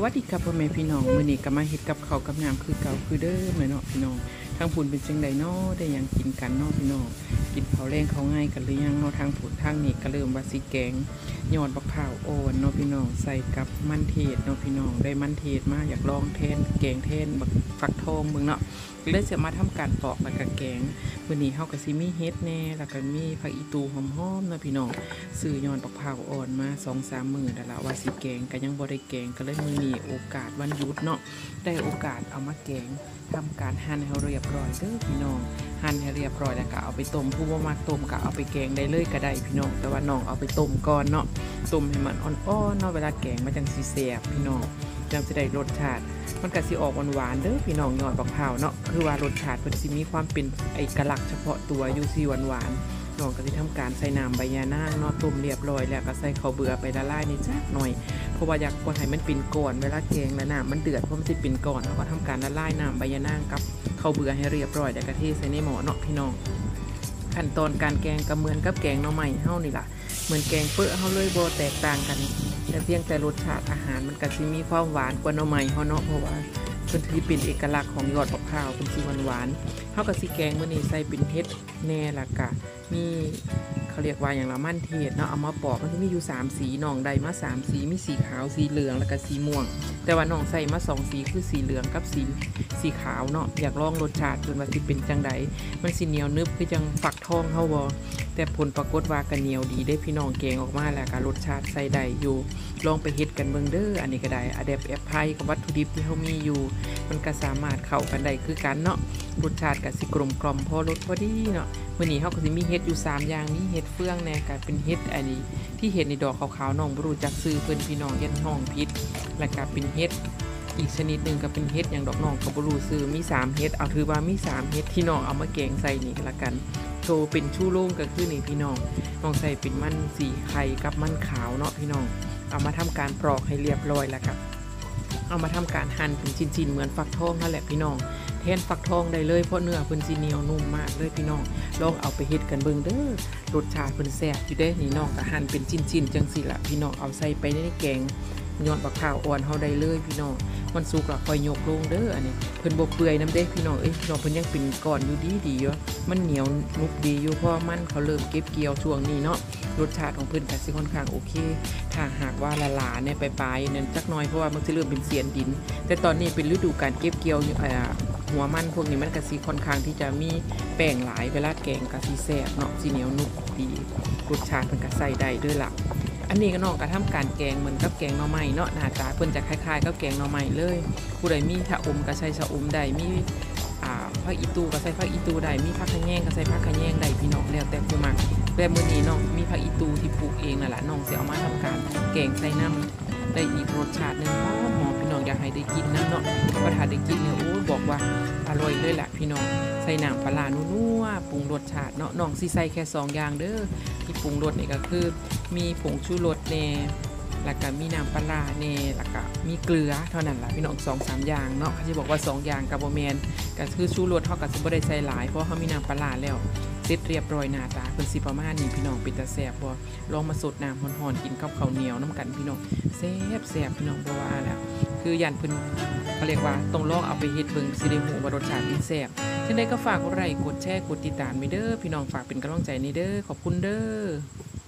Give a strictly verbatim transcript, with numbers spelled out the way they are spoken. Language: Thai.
วัสดีครับพ่อแม่พี่น้องมื้อนี้ก็มาเฮ็ดกับข้าวกับน้ำคือเก่าคือเดิมเลยเนาะพี่น้องทางผุนเป็นจังไดเนาะได้หยังกินกันเนาะพี่น้องกินข้าวแรงข้าวง่ายกันหรือยังเนาะทางผุนทางนี้ก็เริ่มว่าสิแกงยอดบักพร้าวอ่อนเนาะพี่น้องใส่กับมันเทศเนาะพี่น้องได้มันเทศมาอยากลองแทนแกงแทนบักฟักทองเบิ่งเนาะก็เลยจะมาทำการปอกแล้วก็แกงมื้อนี้เฮาก็สิมีเฮ็ดแน่แล้วก็มีผักอีตูหอมๆเนาะพี่น้องซื้อยอดบักพร้าวอ่อนมา สองสาม มื้อแล้วล่ะว่าสิแกงก็ยังบ่ได้แกงก็เลยมื้อนี้โอกาสวันหยุดเนาะได้โอกาสเอามาแกงทำการหั่นให้เรียบร้อยเด้อพี่น้องหั่นให้เรียบร้อยแล้วก็เอาไปต้มผู้บ่มักต้มก็เอาไปแกงได้เลยก็ได้พี่น้องแต่ว่าน้องเอาไปต้มก่อนเนาะต้มให้มันอ่อนๆเนาะเวลาแกงมันจังสิแซ่บพี่น้องจังสิได้รสชาติมันก็สิออกหวานๆเด้อพี่น้องยอดบักพร้าวเนาะคือว่ารสชาติเพิ่นสิมีความเป็นเอกลักษณ์เฉพาะตัวอยู่สิหวานๆน้องก็สิทำการใส่น้ำใบยานางเนาะต้มเรียบร้อยแล้วก็ใส่ข้าวเบื่อไปละลายนิดจักหน่อยเพราะว่าอยากบ่ให้มันเป็นก้อนเวลาแกงแล้วน้ำมันเดือดเพราะมันสิเป็นก้อนเฮาก็ทำการละลายน้ำใบยานางกับข้าวเบื่อให้เรียบร้อยแล้วก็เทใส่ในหม้อเนาะพี่น้องขั้นตอนการแกงก็เหมือนกับแกงหน่อไม้เฮานี่ล่ะเหมือนแกงเปื้อเฮาเลยบ่แตกต่างกันแต่เพียงแต่รสชาติอาหารมันก็สิมีความหวานกว่าหน่อไม้เฮาเนาะเพราะว่าเพิ่นสิเป็นเอกลักษณ์ของยอดบักพร้าวเพิ่นสิหวานๆเฮาก็สิแกงมื้อนี้ใส่เป็นเห็ดแหน่ล่ะก็มีเขาเรียกว่าอย่างละมันเทศเนาะเอามาปอกมันสิมีอยู่สามสีน้องได้มาสามสีมีสีขาวสีเหลืองแล้วก็สีม่วงแต่ว่าน้องใส่มาสองสีคือสีเหลืองกับสีสีขาวเนาะอยากลองรสชาติเพิ่นว่าสิเป็นจังไดมันสิเหนียวนึบคือจังฟักทองเฮาบ่แต่ผลปรากฏว่าก็เหนียวดีได้พี่น้องแกงออกมาแล้วก็รสชาติใส่ได้อยู่ลองไปเฮ็ดกันเบิ่งเด้ออันนี้ก็ได้อะแดปแอปไพกับวัตถุดิบที่เฮามีอยู่มันก็สามารถเข้ากันได้คือกันเนาะรสชาติก็สิกลมกล่อมพอรสพอดีเนาะมื้อนี้เฮาก็สิมีเฮ็ดอยู่สามอย่างมีเฮ็ดเฟืองแน่ก็เป็นเฮ็ดอันนี้ที่เห็นในดอกขาวๆน้องบ่รู้จักชื่อเพิ่นพี่น้องยันห้องผิดแล้วก็เป็นเฮ็ดอีกชนิดนึงก็เป็นเฮ็ดอย่างดอกน้องก็บ่รู้ชื่อมีสามเฮ็ดเอาถือว่ามีสามเฮ็ดที่น้องเอามาแกงใส่นี่ก็แล้วกันโชว์เป็นชู่โล่งก็คือนี่พี่น้องน้องใส่เป็นมันสีไข่กับมันขาวเนาะพี่น้องเอามาทำการปลอกให้เรียบร้อยแล้วครับเอามาทำการหั่นเป็นชิ้นๆเหมือนฟักทองนั่นแหละพี่น้องแทนฟักทองได้เลยเพราะเนื้อเพิ่นสิเหนียวนุ่มมากเลยพี่น้องลองเอาไปเฮ็ดกันเบิ่งเด้อรสชาติเพิ่นแซ่บอยู่เด้นี่น้องก็หั่นเป็นชิ้นๆจังซี่ล่ะพี่น้องเอาใส่ไปในแกงยอดบักพร้าวอ่อนเฮาได้เลยพี่น้องมันสุกแล้วค่อยยกลงเด้ออันนี้เพิ่นบ่เปื่อยนำเด้พี่น้องเอ้ยน้องเพิ่นยังเป็นก้อนอยู่ดีๆอยู่มันเหนียวนุบดีอยู่เพราะมันเขาเริ่มเก็บเกี่ยวช่วงนี้เนาะรสชาติของเพิ่นก็สิค่อนข้างโอเคถ้าหากว่าละลาเนี่ยปลายๆนั่นจักหน่อยเพราะว่ามันสิเริ่มเป็นเสียนดินแต่ตอนนี้เป็นฤดูการเก็บเกี่ยวอ่าหัวมันพวกนี้มันก็สิค่อนข้างที่จะมีแป้งหลายเวลาแกงก็สิแซ่บเนาะสิเหนียวนุบดีรสชาติเพิ่นก็ใส่ได้ด้วยล่ะอันนี้ก็น้องก็ทำการแกงเหมือนกับแกงหน่อไม้เนาะหน้าตาเพิ่นจะคล้ายๆกับแกงหน่อไม้เลยผู้ใดมีชะอมก็ใส่ชะอมได้มีอ่าผักอีตูก็ใส่ผักอีตูได้มีผักขะแยงก็ใส่ผักขะแยงได้พี่น้องแล้วแต่ผู้มักแต่มื้อนี้น้องมีผักอีตูที่ปลูกเองนั่นแหละน้องสิเอามาทำการแกงใส่น้ำได้อีกรสชาตินึงหอมๆพี่น้องอยากให้ได้กินนำเนาะเพราะถ้าได้กินเนี่ยโอ้บอกว่าอร่อยเลยแหละพี่น้องใส่น้ำปลาร้านัวๆปรุงรสชาติเนาะน้องสิใส่แค่สองอย่างเด้อที่ปรุงรสนี่ก็คือมีผงชูรสแน่แล้วก็มีน้ำปลาร้าแน่แล้วก็มีเกลือเท่านั้นล่ะพี่น้อง สองสาม อย่างเนาะเขาสิบอกว่าสองอย่างก็บ่แม่นก็คือชูรสเฮาก็สิบ่ได้ใส่หลายเพราะเฮามีน้ำปลาร้าแล้วเสร็จเรียบร้อยหน้าตาเพิ่นสิประมาณนี้พี่น้องเป็นตาแซ่บบ่ลองมาสดน้ำร้อนๆกินกับข้าวเหนียวน้ำกันพี่น้องแซ่บๆพี่น้องบ่ว่าแล้วคือย่านเพิ่นเขาเรียกว่าต้องลองเอาไปเฮ็ดเบิ่งสิได้รู้ว่ารสชาติเป็นแซ่บจังได๋ก็ฝากกดไลค์กดแชร์กดติดตามไว้เด้อพี่น้องฝากเป็นกำลังใจนี่เด้อขอบคุณเด้อ